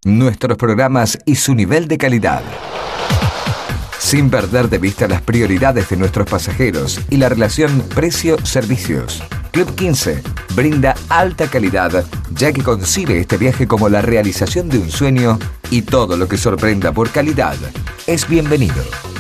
nuestros programas y su nivel de calidad. Sin perder de vista las prioridades de nuestros pasajeros y la relación precio-servicios. Club 15 brinda alta calidad, ya que concibe este viaje como la realización de un sueño y todo lo que sorprenda por calidad es bienvenido.